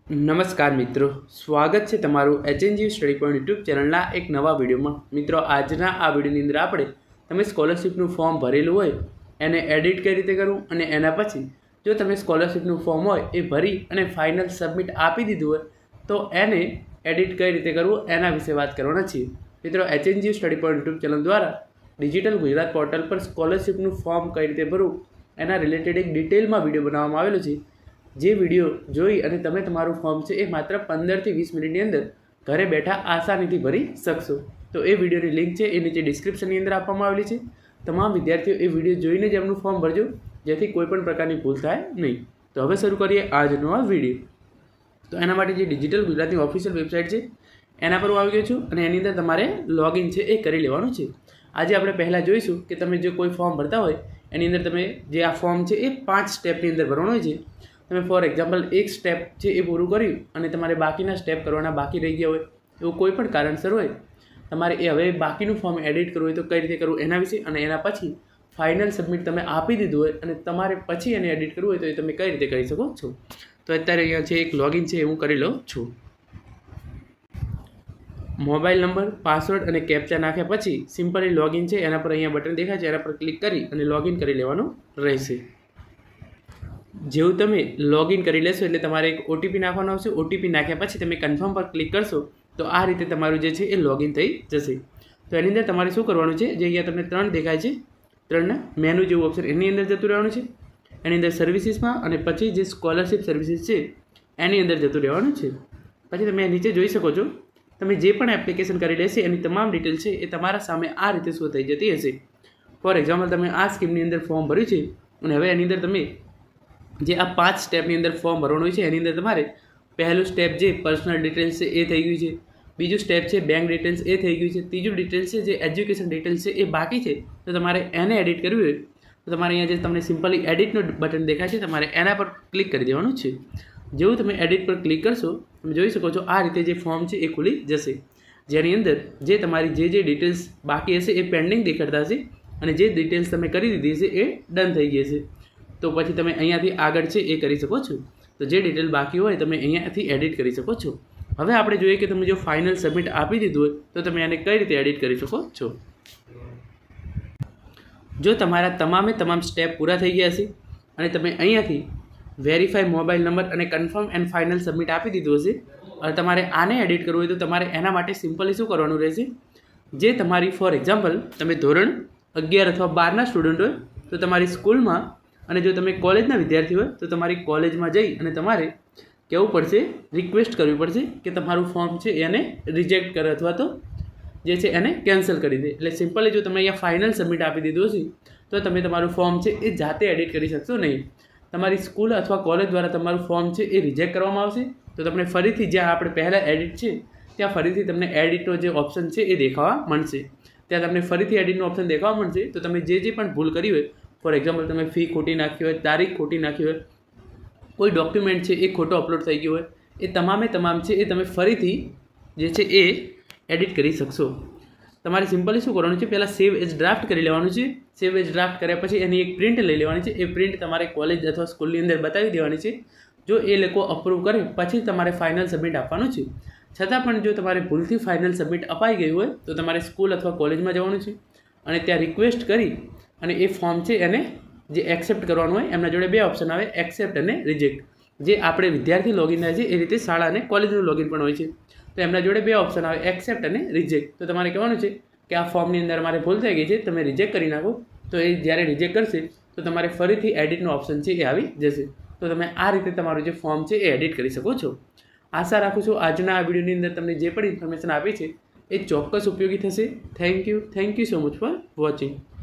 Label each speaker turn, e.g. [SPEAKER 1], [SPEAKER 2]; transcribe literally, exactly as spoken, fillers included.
[SPEAKER 1] નમસ્કાર મિત્રો, સ્વાગત છે તમારું એચએનજી સ્ટડી પોઈન્ટ યુટ્યુબ ચેનલના એક નવા વિડીયોમાં। મિત્રો, આજના આ વિડીયોની અંદર આપણે તમે સ્કોલરશિપનું ફોર્મ ભરેલું હોય એને એડિટ કઈ રીતે કરવું અને એના પછી જો તમે સ્કોલરશિપનું ફોર્મ હોય એ ભરી અને ફાઇનલ સબમિટ આપી દીધું હોય તો એને એડિટ કઈ રીતે કરવું એના વિશે વાત કરવાના છીએ। મિત્રો, HNG study point YouTube channel દ્વારા ડિજિટલ ગુજરાત પોર્ટલ પર સ્કોલરશિપનું ફોર્મ કઈ રીતે ભરવું એના રિલેટેડ એક ડિટેલમાં વિડીયો બનાવવામાં આવેલો છે। જે વિડીયો જોઈ અને તમે તમારું ફોર્મ છે એ માત્ર પંદરથી વીસ મિનિટની અંદર ઘરે બેઠા આસાનીથી ભરી શકશો। તો એ વિડીયોની લિંક છે એ નીચે ડિસ્ક્રિપ્શનની અંદર આપવામાં આવેલી છે। તમામ વિદ્યાર્થીઓ એ વિડીયો જોઈને જ એમનું ફોર્મ ભરજો, જેથી કોઈ પણ પ્રકારની ભૂલ થાય નહીં। તો હવે શરૂ કરીએ આજનો આ વિડીયો। તો એના માટે જે ડિજિટલ ગુજરાતની ઓફિશિયલ વેબસાઇટ છે એના પર હું આવી ગયો છું અને એની અંદર તમારે લોગિન છે એ કરી લેવાનું છે। આજે આપણે પહેલાં જોઈશું કે તમે જે કોઈ ફોર્મ ભરતા હોય એની અંદર તમે જે આ ફોર્મ છે એ પાંચ સ્ટેપની અંદર ભરવાનું હોય છે। તમે ફોર એક્ઝામ્પલ એક સ્ટેપ છે એ પૂરું કર્યું અને તમારે બાકીના સ્ટેપ કરવાના બાકી રહી ગયા હોય, એવું કોઈ પણ કારણસર હોય, તમારે એ હવે બાકીનું ફોર્મ એડિટ કરવું હોય તો કઈ રીતે કરવું એના વિશે, અને એના પછી ફાઇનલ સબમિટ તમે આપી દીધું હોય અને તમારે પછી એને એડિટ કરવું હોય તો એ તમે કઈ રીતે કરી શકો છો। તો અત્યારે અહીંયા છે એક લોગિન છે એ હું કરી લઉં છું। મોબાઈલ નંબર, પાસવર્ડ અને કેપ્ચા નાખ્યા પછી સિમ્પલી લોગિન છે એના પર અહીંયા બટન દેખાય છે એના પર ક્લિક કરી અને લોગિન કરી લેવાનું રહેશે। જેવું તમે લોગિન કરી લેશો એટલે તમારે એક ઓટીપી નાખવાનો આવશે। ઓટીપી નાખ્યા પછી તમે કન્ફર્મ પર ક્લિક કરશો તો આ રીતે તમારું જે છે એ લોગિન થઈ જશે। તો એની અંદર તમારે શું કરવાનું છે, જે અહીંયા તમને ત્રણ દેખાય છે, ત્રણના મેનુ જેવું ઓપ્શન એની અંદર જતું રહેવાનું છે, એની અંદર સર્વિસીસમાં, અને પછી જે સ્કોલરશિપ સર્વિસીસ છે એની અંદર જતું રહેવાનું છે। પછી તમે નીચે જોઈ શકો છો તમે જે પણ એપ્લિકેશન કરી લેશે એની તમામ ડિટેલ છે એ તમારા સામે આ રીતે શો થઈ જતી હશે। ફોર એક્ઝામ્પલ તમે આ સ્કીમની અંદર ફોર્મ ભર્યું છે અને હવે એની અંદર તમે જે આ પાંચ સ્ટેપની અંદર ફોર્મ ભરવાનું હોય છે એની અંદર તમારે પહેલું સ્ટેપ જે પર્સનલ ડિટેલ્સ છે એ થઈ ગયું છે, બીજું સ્ટેપ છે બેંક ડિટેલ્સ એ થઈ ગયું છે, ત્રીજું ડિટેલ્સ છે જે એજ્યુકેશન ડિટેલ્સ છે એ બાકી છે। તો તમારે એને એડિટ કરવી હોય તો તમારે અહીંયા જે તમને સિમ્પલી એડિટનું બટન દેખાય છે તમારે એના પર ક્લિક કરી દેવાનું છે। જેવું તમે એડિટ પર ક્લિક કરશો તમે જોઈ શકો છો આ રીતે જે ફોર્મ છે એ ખુલી જશે, જેની અંદર જે તમારી જે જે ડિટેલ્સ બાકી હશે એ પેન્ડિંગ દેખાડતા હશે અને જે ડિટેલ્સ તમે કરી દીધી છે એ ડન થઈ ગઈ હશે। તો પછી તમે અહીંયાથી આગળ છે એ કરી શકો છો। તો જે ડિટેલ બાકી હોય તમે અહીંયાથી એડિટ કરી શકો છો। હવે આપણે જોઈએ કે તમે જો ફાઇનલ સબમિટ આપી દીધું હોય તો તમે એને કઈ રીતે એડિટ કરી શકો છો। જો તમારા તમામે તમામ સ્ટેપ પૂરા થઈ ગયા હશે અને તમે અહીંયાથી વેરીફાઈ મોબાઈલ નંબર અને કન્ફર્મ એન્ડ ફાઇનલ સબમિટ આપી દીધું હશે અને તમારે આને એડિટ કરવું હોય તો તમારે એના માટે સિમ્પલી શું કરવાનું રહેશે, જે તમારી ફોર એક્ઝામ્પલ તમે ધોરણ અગિયાર અથવા બારના સ્ટુડન્ટ હોય તો તમારી સ્કૂલમાં, અને જો તમે કોલેજના વિદ્યાર્થી હોય તો તમારી કોલેજમાં જઈ અને તમારે કહેવું પડશે, રિક્વેસ્ટ કરવી પડશે કે તમારું ફોર્મ છે એને રિજેક્ટ કરે અથવા તો જે છે એને કેન્સલ કરી દે। એટલે સિમ્પલી જો તમે અહીંયા ફાઇનલ સબમિટ આપી દીધું હશે તો તમે તમારું ફોર્મ છે એ જાતે એડિટ કરી શકશો નહીં। તમારી સ્કૂલ અથવા કોલેજ દ્વારા તમારું ફોર્મ છે એ રિજેક્ટ કરવામાં આવશે તો તમને ફરીથી જ્યાં આપણે પહેલાં એડિટ છે ત્યાં ફરીથી તમને એડિટનો જે ઓપ્શન છે એ દેખાવા મળશે। ત્યાં તમને ફરીથી એડિટનો ઓપ્શન દેખાવા મળશે તો તમે જે જે પણ ભૂલ કરી હોય, ફોર એક્ઝામ્પલ તમે ફી ખોટી નાખી હોય, તારીખ ખોટી નાખી હોય, કોઈ ડોક્યુમેન્ટ છે એ ખોટો અપલોડ થઈ ગયો હોય, એ તમામે તમામ છે એ તમે ફરીથી જે છે એ એડિટ કરી શકશો। તમારે સિમ્પલી શું કરવાનું છે, પહેલાં સેવ એઝ ડ્રાફ્ટ કરી લેવાનું છે। સેવ એઝ ડ્રાફ્ટ કર્યા પછી એની એક પ્રિન્ટ લઈ લેવાની છે। એ પ્રિન્ટ તમારે કોલેજ અથવા સ્કૂલની અંદર બતાવી દેવાની છે। જો એ લોકો અપ્રૂવ કરે પછી તમારે ફાઇનલ સબમિટ આપવાનું છે। છતાં પણ જો તમારે ભૂલથી ફાઇનલ સબમિટ અપાઈ ગયું હોય તો તમારે સ્કૂલ અથવા કોલેજમાં જવાનું છે અને ત્યાં રિક્વેસ્ટ કરી અને એ ફોર્મ છે એને જે એક્સેપ્ટ કરવાનું હોય એમના જોડે બે ઓપ્શન આવે, એક્સેપ્ટ અને રિજેક્ટ। જે આપણે વિદ્યાર્થી લોગિન થાય છે એ રીતે શાળા અને કોલેજનું લોગિન પણ હોય છે, તો એમના જોડે બે ઓપ્શન આવે, એક્સેપ્ટ અને રિજેક્ટ। તો તમારે કહેવાનું છે કે આ ફોર્મની અંદર મારે ભૂલ થઈ ગઈ છે, તમે રિજેક્ટ કરી નાખો। તો એ જ્યારે રિજેક્ટ કરશે તો તમારે ફરીથી એડિટનો ઓપ્શન છે એ આવી જશે। તો તમે આ રીતે તમારું જે ફોર્મ છે એ એડિટ કરી શકો છો। આશા રાખું છું આજના આ વિડીયોની અંદર તમને જે પણ ઇન્ફોર્મેશન આપી છે એ ચોક્કસ ઉપયોગી થશે। Thank you thank you so much for watching.